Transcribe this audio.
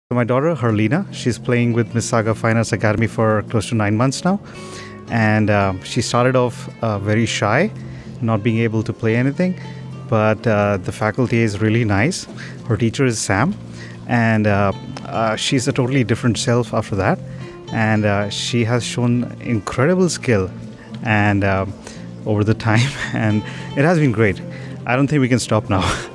My daughter, Harlina, she's playing with Mississauga Fine Arts Academy for close to 9 months now. And she started off very shy, not being able to play anything. But the faculty is really nice. Her teacher is Sam. And she's a totally different self after that. And she has shown incredible skill and over the time. And it has been great. I don't think we can stop now.